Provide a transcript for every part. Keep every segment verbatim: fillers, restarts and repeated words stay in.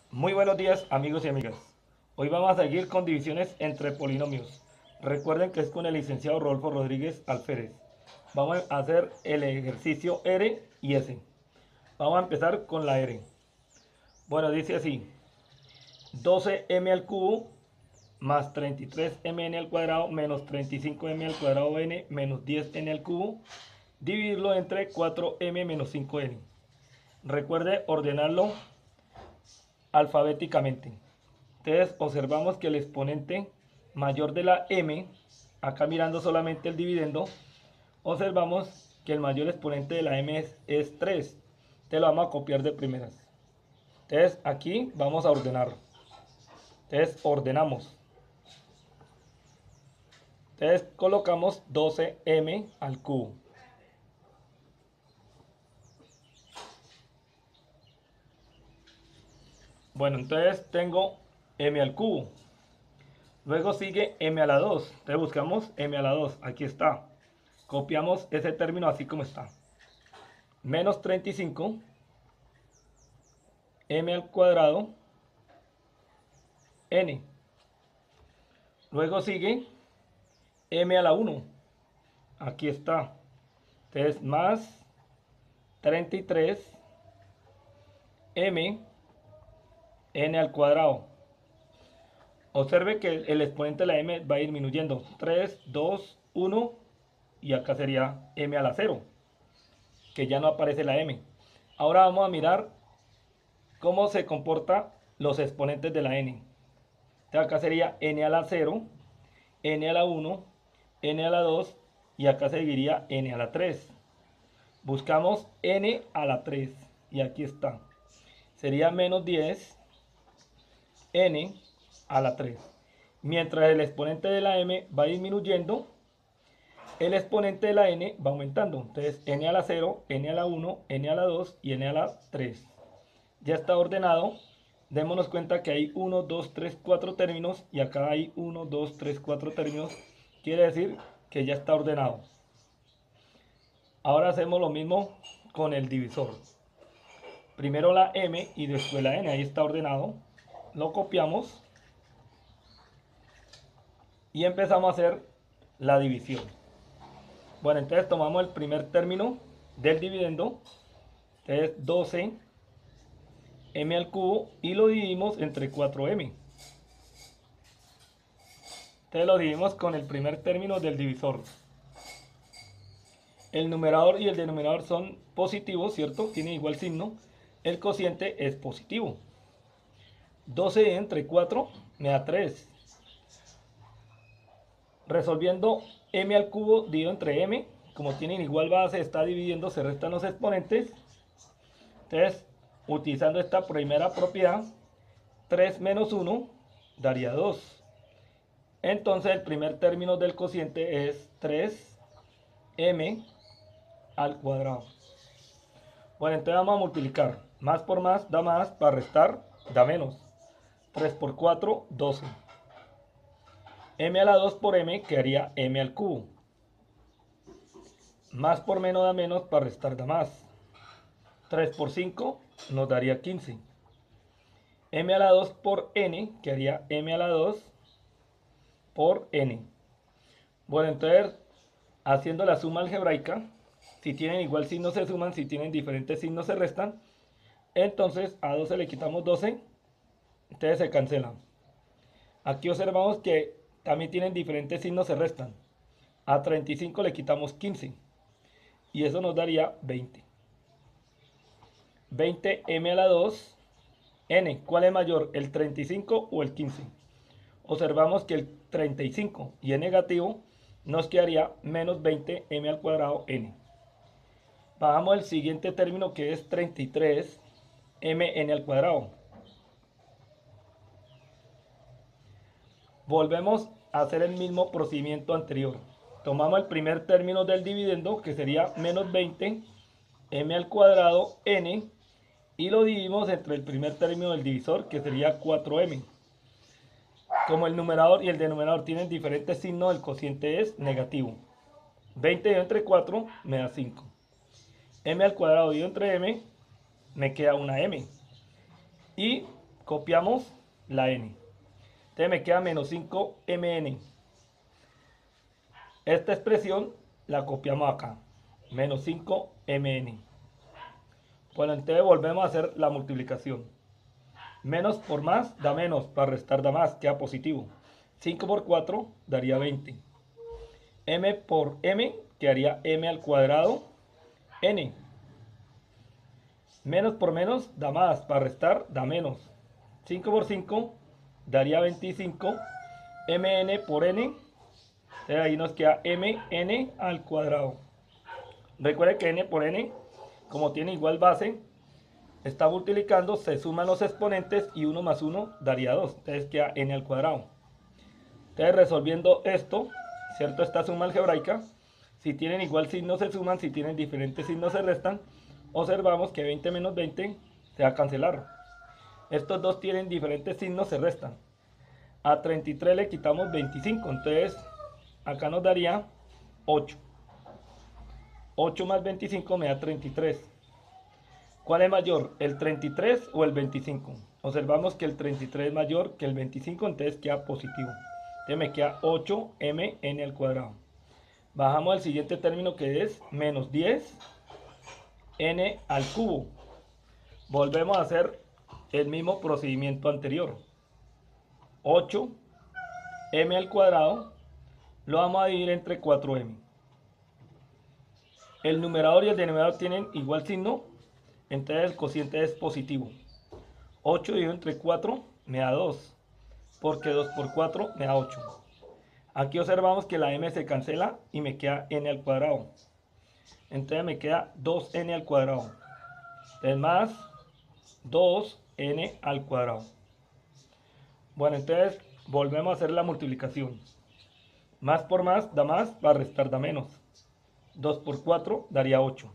Muy buenos días, amigos y amigas. Hoy vamos a seguir con divisiones entre polinomios. Recuerden que es con el licenciado Rodolfo Rodríguez Alférez. Vamos a hacer el ejercicio R y S. Vamos a empezar con la R. Bueno, dice así: doce eme al cubo más treinta y tres eme ene al cuadrado menos treinta y cinco eme al cuadrado n menos diez ene al cubo, dividirlo entre cuatro eme menos cinco ene. Recuerde ordenarlo alfabéticamente. Entonces observamos que el exponente mayor de la m, acá mirando solamente el dividendo, observamos que el mayor exponente de la m es, es tres. Entonces lo vamos a copiar de primeras. Entonces aquí vamos a ordenar. Entonces ordenamos. Entonces colocamos doce eme al cubo. Bueno, entonces tengo m al cubo. Luego sigue m a la dos. Entonces buscamos m a la dos. Aquí está. Copiamos ese término así como está. Menos treinta y cinco m al cuadrado n. Luego sigue m a la uno. Aquí está. Entonces más treinta y tres m n al cuadrado. Observe que el exponente de la m va disminuyendo. tres, dos, uno. Y acá sería m a la cero. Que ya no aparece la m. Ahora vamos a mirar cómo se comportan los exponentes de la n. Entonces acá sería n a la cero, n a la uno, n a la dos y acá seguiría n a la tres. Buscamos n a la tres y aquí está. Sería menos diez n a la tres. Mientras el exponente de la m va disminuyendo, el exponente de la n va aumentando. Entonces n a la cero, n a la uno, n a la dos y n a la tres. Ya está ordenado. Démonos cuenta que hay uno, dos, tres, cuatro términos y acá hay uno, dos, tres, cuatro términos. Quiere decir que ya está ordenado. Ahora hacemos lo mismo con el divisor. Primero la m y después la n. Ahí está ordenado. Lo copiamos y empezamos a hacer la división. Bueno, entonces tomamos el primer término del dividendo. Entonces doce eme al cubo y lo dividimos entre cuatro eme. Entonces lo dividimos con el primer término del divisor. El numerador y el denominador son positivos, ¿cierto? Tienen igual signo. El cociente es positivo. doce entre cuatro me da tres. Resolviendo m al cubo dividido entre m, como tienen igual base, está dividiendo, se restan los exponentes. Entonces, utilizando esta primera propiedad, tres menos uno daría dos. Entonces el primer término del cociente es tres eme al cuadrado. Bueno, entonces vamos a multiplicar. Más por más da más, para restar da menos. tres por cuatro, doce. M a la dos por m quedaría m al cubo. Más por menos da menos, para restar da más. tres por cinco nos daría quince. M a la dos por n quedaría m a la dos por n. Bueno, entonces haciendo la suma algebraica, si tienen igual signo se suman, si tienen diferentes signos se restan. Entonces a doce le quitamos doce, entonces se cancelan. Aquí observamos que también tienen diferentes signos se restan. A treinta y cinco le quitamos quince y eso nos daría veinte. veinte eme a la dos, n, ¿cuál es mayor, el treinta y cinco o el quince? Observamos que el treinta y cinco y es negativo, nos quedaría menos veinte eme al cuadrado n. Bajamos el siguiente término que es treinta y tres eme ene al cuadrado. Volvemos a hacer el mismo procedimiento anterior. Tomamos el primer término del dividendo que sería menos veinte eme al cuadrado n y lo dividimos entre el primer término del divisor que sería cuatro eme. Como el numerador y el denominador tienen diferentes signos, el cociente es negativo. veinte dividido entre cuatro me da cinco. M al cuadrado dividido entre m me queda una m. Y copiamos la n. Entonces me queda menos cinco m n. Esta expresión la copiamos acá. Menos cinco m n. Bueno, entonces volvemos a hacer la multiplicación. Menos por más da menos, para restar da más, queda positivo. cinco por cuatro daría veinte. M por m quedaría m al cuadrado n. Menos por menos da más, para restar da menos. cinco por cinco daría veinticinco. Mn por n, entonces ahí nos queda mn al cuadrado. Recuerde que n por n, como tiene igual base, está multiplicando, se suman los exponentes y uno más uno daría dos. Entonces queda n al cuadrado. Entonces resolviendo esto, ¿cierto? Esta suma algebraica, si tienen igual signo se suman, si tienen diferentes signos se restan. Observamos que veinte menos veinte se va a cancelar. Estos dos tienen diferentes signos, se restan. A treinta y tres le quitamos veinticinco, entonces acá nos daría ocho. ocho más veinticinco me da treinta y tres. ¿Cuál es mayor, el treinta y tres o el veinticinco? Observamos que el treinta y tres es mayor que el veinticinco, entonces queda positivo. Entonces me queda ocho m n al cuadrado. Bajamos al siguiente término que es menos diez n al cubo. Volvemos a hacer el mismo procedimiento anterior. ocho m al cuadrado lo vamos a dividir entre cuatro m. El numerador y el denominador tienen igual signo, entonces el cociente es positivo. ocho dividido entre cuatro me da dos, porque dos por cuatro me da ocho. Aquí observamos que la m se cancela y me queda n al cuadrado. Entonces me queda dos n al cuadrado. Entonces más dos n al cuadrado. Bueno, entonces volvemos a hacer la multiplicación. Más por más da más, para restar da menos. dos por cuatro daría ocho.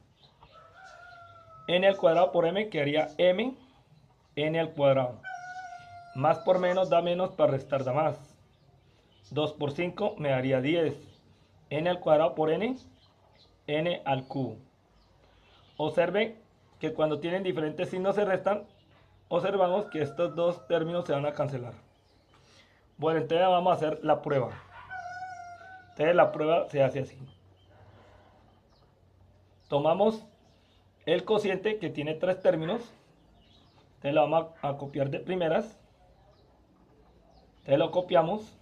N al cuadrado por m quedaría m n al cuadrado. Más por menos da menos, para restar da más. dos por cinco me daría diez. N al cuadrado por n, n al cubo. Observe que cuando tienen diferentes signos se restan. Observamos que estos dos términos se van a cancelar. Bueno, entonces vamos a hacer la prueba. Entonces la prueba se hace así. Tomamos el cociente que tiene tres términos. Entonces lo vamos a, a copiar de primeras. Entonces lo copiamos.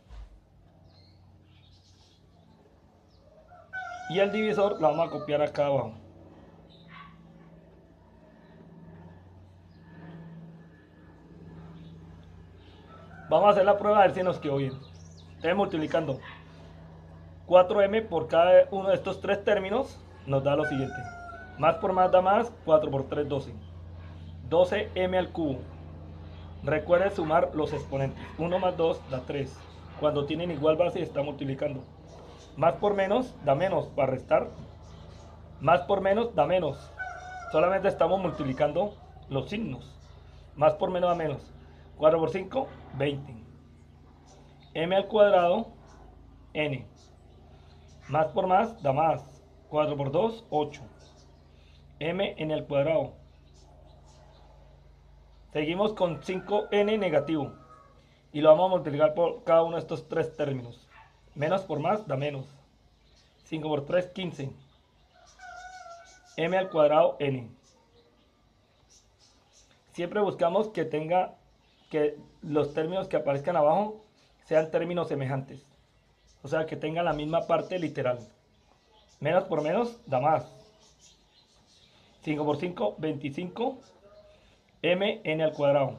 Y el divisor lo vamos a copiar acá abajo. Vamos a hacer la prueba a ver si nos quedó bien. Entonces multiplicando cuatro m por cada uno de estos tres términos nos da lo siguiente. Más por más da más, cuatro por tres, doce. doce m al cubo. Recuerde sumar los exponentes. uno más dos da tres. Cuando tienen igual base está multiplicando. Más por menos da menos, para restar. Más por menos da menos. Solamente estamos multiplicando los signos. Más por menos da menos. cuatro por cinco, veinte. M al cuadrado, n. Más por más da más. cuatro por dos, ocho. M n al cuadrado. Seguimos con cinco n negativo. Y lo vamos a multiplicar por cada uno de estos tres términos. Menos por más da menos. cinco por tres, quince. M al cuadrado, n. Siempre buscamos que tenga que los términos que aparezcan abajo sean términos semejantes. O sea, que tengan la misma parte literal. Menos por menos da más. cinco por cinco, veinticinco. M n al cuadrado.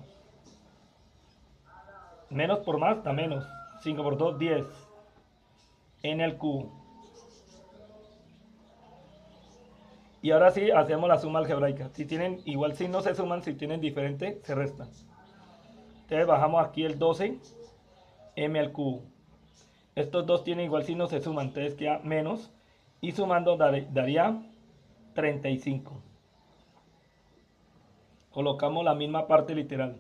Menos por más da menos. cinco por dos, diez. N al cubo. Y ahora sí hacemos la suma algebraica. Si tienen igual signo se suman, si tienen diferente se restan. Entonces bajamos aquí el doce m al cubo. Estos dos tienen igual signo se suman, entonces queda menos. Y sumando dar, daría treinta y cinco. Colocamos la misma parte literal.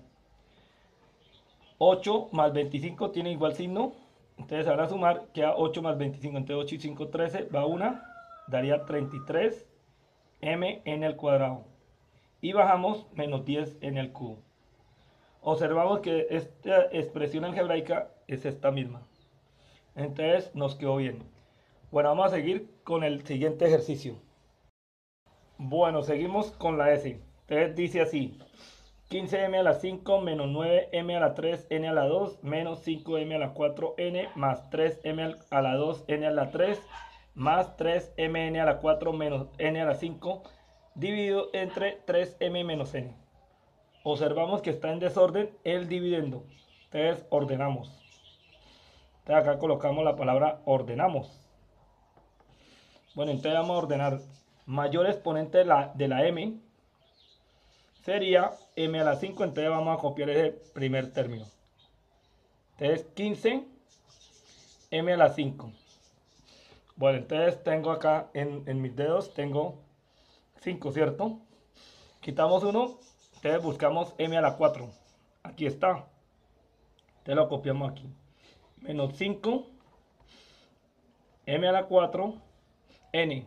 ocho más veinticinco tiene igual signo. Entonces ahora sumar queda ocho más veinticinco. Entonces ocho y cinco, trece. Va una. Daría treinta y tres m n al cuadrado. Y bajamos menos diez n al cubo. Observamos que esta expresión algebraica es esta misma. Entonces nos quedó bien. Bueno, vamos a seguir con el siguiente ejercicio. Bueno, seguimos con la S. Entonces dice así: quince eme a la cinco menos nueve eme a la tres ene a la dos menos cinco eme a la cuatro ene más tres eme a la dos ene a la tres más tres eme ene a la cuatro menos ene a la cinco dividido entre tres eme menos ene. Observamos que está en desorden el dividendo. Entonces ordenamos. Entonces acá colocamos la palabra ordenamos. Bueno, entonces vamos a ordenar. Mayor exponente de la, de la m sería m a la cinco, entonces vamos a copiar ese primer término. Entonces quince eme a la cinco. Bueno, entonces tengo acá en, en mis dedos, tengo cinco, ¿cierto? Quitamos uno, entonces buscamos m a la cuatro. Aquí está. Entonces lo copiamos aquí. Menos cinco, m a la cuatro, n.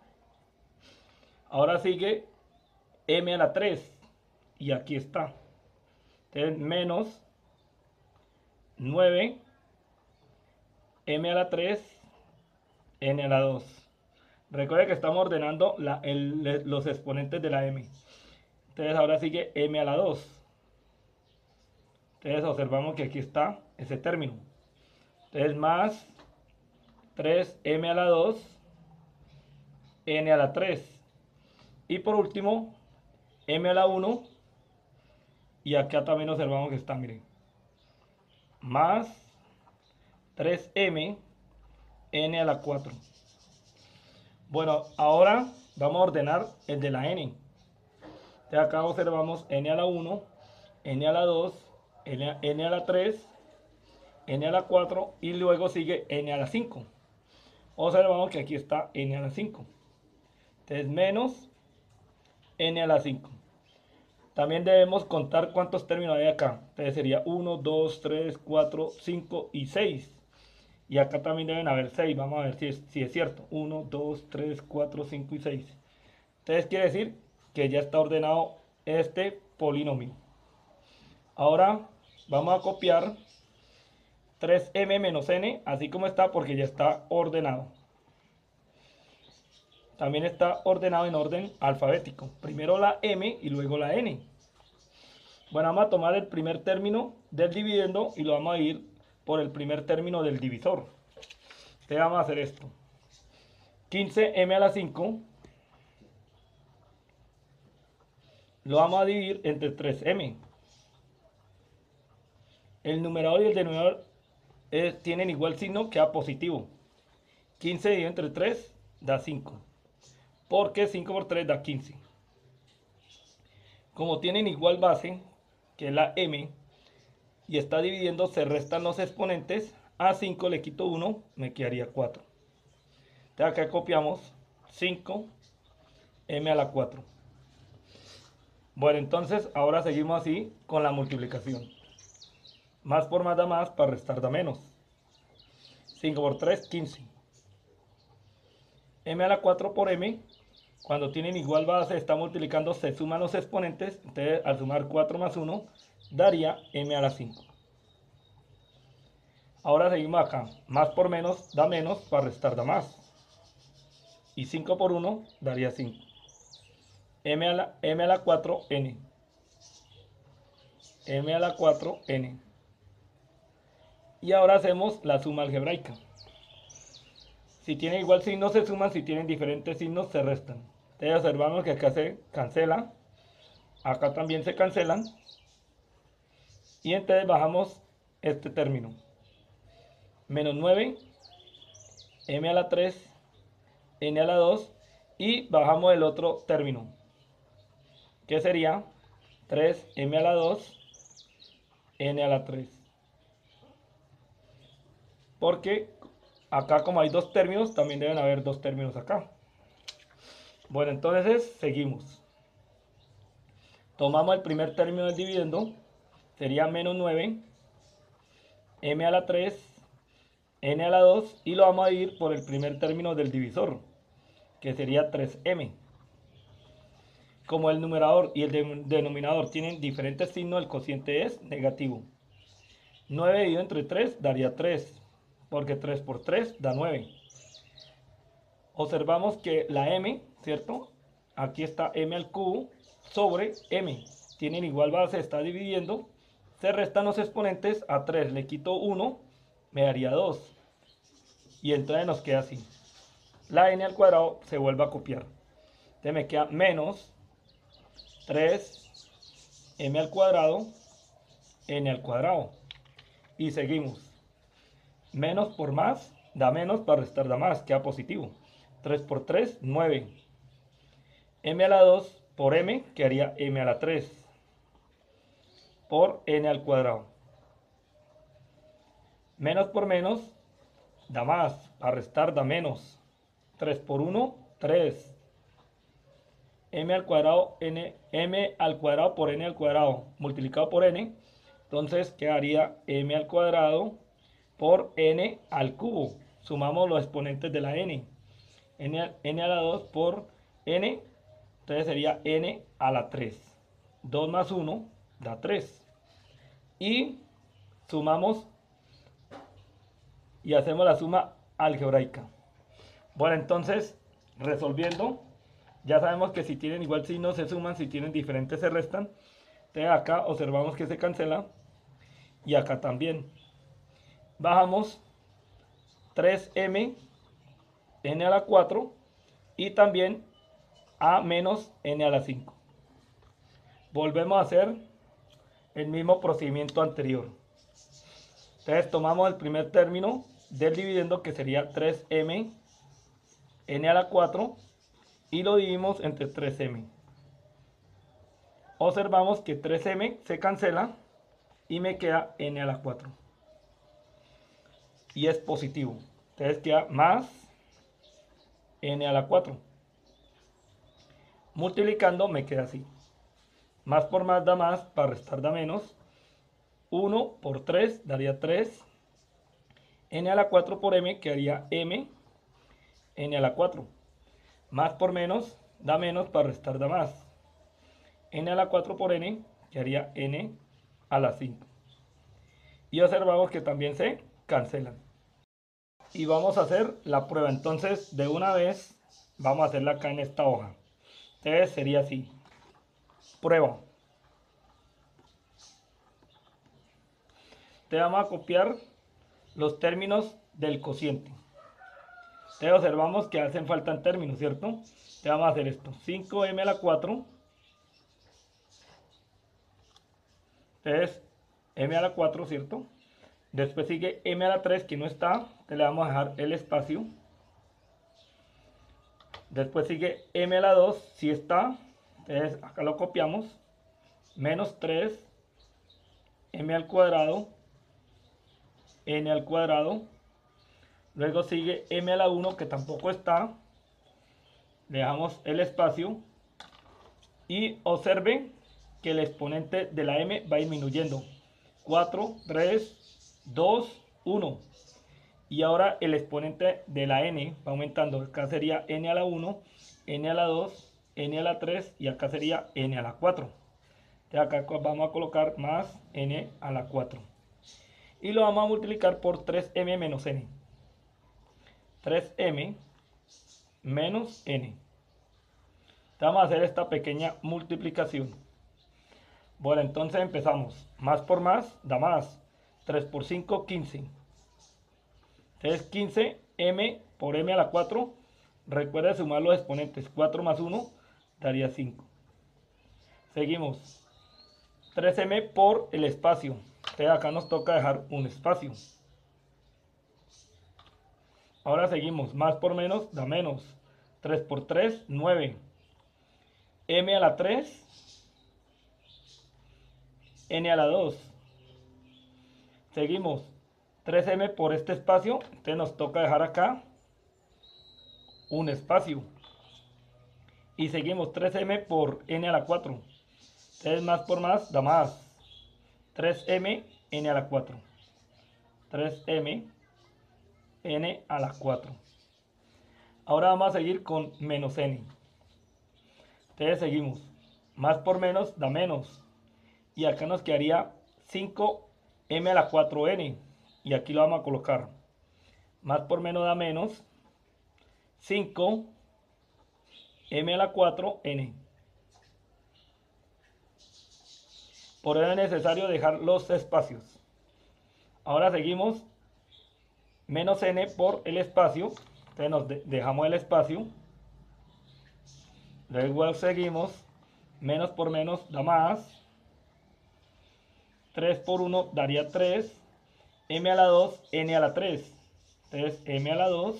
Ahora sigue m a la tres. Y aquí está. Entonces menos nueve, m a la tres, n a la dos. Recuerde que estamos ordenando la, el, los exponentes de la m. Entonces ahora sigue m a la dos. Entonces observamos que aquí está ese término. Entonces más tres eme a la dos, n a la tres. Y por último, m a la uno. Y acá también observamos que está, miren. Más tres eme, n a la cuatro. Bueno, ahora vamos a ordenar el de la n. Entonces acá observamos n a la uno, n a la dos, n a, n a la tres, n a la cuatro y luego sigue n a la cinco. Observamos que aquí está n a la cinco. Entonces menos n a la cinco. También debemos contar cuántos términos hay acá. Entonces sería uno, dos, tres, cuatro, cinco y seis. Y acá también deben haber seis. Vamos a ver si es, si es cierto. uno, dos, tres, cuatro, cinco y seis. Entonces quiere decir que ya está ordenado este polinomio. Ahora vamos a copiar tres eme menos ene, así como está, porque ya está ordenado. También está ordenado en orden alfabético. Primero la m y luego la n. Bueno, vamos a tomar el primer término del dividendo y lo vamos a ir por el primer término del divisor. Entonces vamos a hacer esto. quince eme a la cinco lo vamos a dividir entre tres eme. El numerador y el denominador eh, tienen igual signo, queda positivo. quince dividido entre tres da cinco. Porque cinco por tres da quince. Como tienen igual base, que es la m, y está dividiendo, se restan los exponentes. A cinco le quito uno, me quedaría cuatro. Entonces acá copiamos cinco eme a la cuatro. Bueno, entonces ahora seguimos así con la multiplicación. Más por más da más, para restar da menos. cinco por tres, quince. M a la cuatro por m, cuando tienen igual base, está multiplicando, se suman los exponentes. Entonces al sumar cuatro más uno, daría m a la cinco. Ahora seguimos acá. Más por menos da menos, para restar da más. Y cinco por uno daría cinco. M a la, m a la cuatro, n. M a la cuatro, n. Y ahora hacemos la suma algebraica. Si tienen igual signo se suman, si tienen diferentes signos se restan. Entonces observamos que acá se cancela, acá también se cancelan. Y entonces bajamos este término. Menos nueve, m a la tres, n a la dos. Y bajamos el otro término, que sería tres eme a la dos, n a la tres. Porque acá como hay dos términos, también deben haber dos términos acá. Bueno, entonces seguimos. Tomamos el primer término del dividendo, sería menos nueve, m a la tres, n a la dos, y lo vamos a dividir por el primer término del divisor, que sería tres eme. Como el numerador y el de- denominador tienen diferentes signos, el cociente es negativo. nueve dividido entre tres daría tres, porque tres por tres da nueve. Observamos que la m, ¿cierto? Aquí está m al cubo sobre m. Tienen igual base, está dividiendo. Se restan los exponentes, a tres le quito uno, me daría dos. Y entonces nos queda así. La n al cuadrado se vuelve a copiar. Entonces me queda menos tres m al cuadrado, n al cuadrado. Y seguimos. Menos por más da menos, para restar da más, queda positivo. tres por tres, nueve. M a la dos por m quedaría m a la tres por n al cuadrado. Menos por menos da más, para restar da menos. tres por uno, tres. M al cuadrado, n, m al cuadrado por n al cuadrado multiplicado por n. Entonces quedaría m al cuadrado por n al cubo. Sumamos los exponentes de la n. N a, n a la dos por n. Entonces sería n a la tres. dos más uno da tres. Y sumamos y hacemos la suma algebraica. Bueno, entonces, resolviendo, ya sabemos que si tienen igual signo se suman, si tienen diferentes se restan. Entonces acá observamos que se cancela y acá también. Bajamos tres m n a la cuatro y también a menos n a la cinco. Volvemos a hacer el mismo procedimiento anterior. Entonces tomamos el primer término del dividendo, que sería tres m n a la cuatro, y lo dividimos entre tres m. Observamos que tres m se cancela y me queda n a la cuatro. Y es positivo. Entonces queda más n a la cuatro. Multiplicando me queda así. Más por más da más, para restar da menos. uno por tres daría tres. N a la cuatro por m quedaría m n a la cuatro. Más por menos da menos, para restar da más. N a la cuatro por n quedaría n a la cinco. Y observamos que también se cancelan. Y vamos a hacer la prueba. Entonces, de una vez, vamos a hacerla acá en esta hoja. Entonces sería así. Prueba. Te vamos a copiar los términos del cociente. Entonces observamos que hacen falta términos, ¿cierto? Te vamos a hacer esto. cinco m a la cuatro. Entonces, m a la cuatro, ¿cierto? Después sigue m a la tres, que no está. Te le vamos a dejar el espacio. Después sigue m a la dos, si está. Entonces acá lo copiamos. Menos tres m al cuadrado, n al cuadrado. Luego sigue m a la uno, que tampoco está. Le dejamos el espacio. Y observen que el exponente de la m va disminuyendo. cuatro, tres, dos, uno. Y ahora el exponente de la n va aumentando. Acá sería n a la uno, n a la dos, n a la tres y acá sería n a la cuatro. Entonces acá vamos a colocar más n a la cuatro. Y lo vamos a multiplicar por tres m menos n. tres m menos n. Vamos a hacer esta pequeña multiplicación. Bueno, entonces empezamos. Más por más da más. tres por cinco, quince. Entonces quince m por m a la cuatro. Recuerda sumar los exponentes. cuatro más uno daría cinco. Seguimos. tres m por el espacio. Entonces acá nos toca dejar un espacio. Ahora seguimos. Más por menos da menos. tres por tres, nueve. M a la tres. N a la dos. Seguimos. tres m por este espacio. Entonces nos toca dejar acá un espacio. Y seguimos. tres m por n a la cuatro. Entonces más por más da más. tres m n a la cuatro. tres m n a la cuatro. Ahora vamos a seguir con menos n. Entonces seguimos. Más por menos da menos. Y acá nos quedaría cinco eme a la cuatro ene. Y aquí lo vamos a colocar. Más por menos da menos. cinco eme a la cuatro ene. Por ello es necesario dejar los espacios. Ahora seguimos. Menos n por el espacio. Entonces nos de dejamos el espacio. Luego seguimos. Menos por menos da más. tres por uno daría tres. M a la dos, n a la tres. Entonces m a la dos,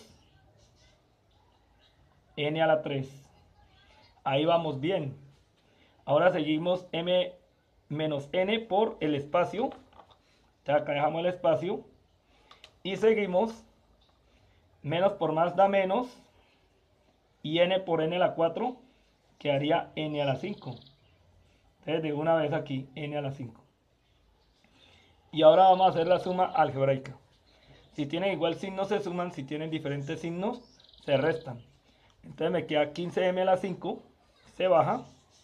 n a la tres. Ahí vamos bien. Ahora seguimos m menos n por el espacio. Entonces acá dejamos el espacio. Y seguimos. Menos por más da menos. Y n por n a la cuatro quedaría n a la cinco. Entonces de una vez aquí n a la cinco. Y ahora vamos a hacer la suma algebraica. Si tienen igual signos se suman, si tienen diferentes signos se restan. Entonces me queda quince eme a la cinco, se baja.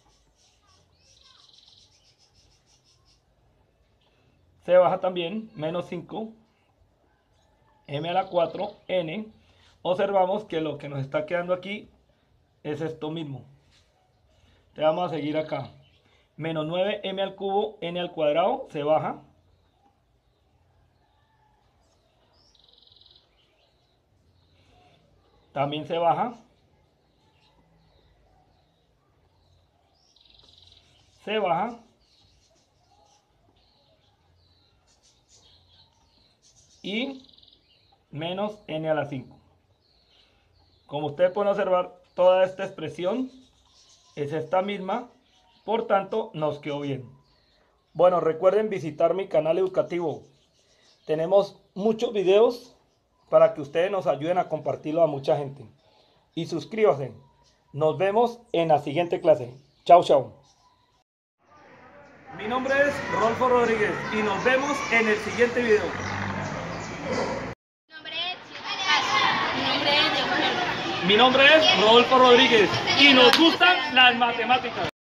Se baja también, menos cinco, eme a la cuatro, n. Observamos que lo que nos está quedando aquí es esto mismo. Entonces vamos a seguir acá. Menos nueve eme al cubo, n al cuadrado, se baja. También se baja. Se baja. Y menos n a la cinco. Como ustedes pueden observar, toda esta expresión es esta misma. Por tanto, nos quedó bien. Bueno, recuerden visitar mi canal educativo. Tenemos muchos videos para que ustedes nos ayuden a compartirlo a mucha gente. Y suscríbanse. Nos vemos en la siguiente clase. Chao, chao. Mi nombre es Rolfo Rodríguez y nos vemos en el siguiente video. Mi nombre es Rodolfo Rodríguez y nos gustan las matemáticas.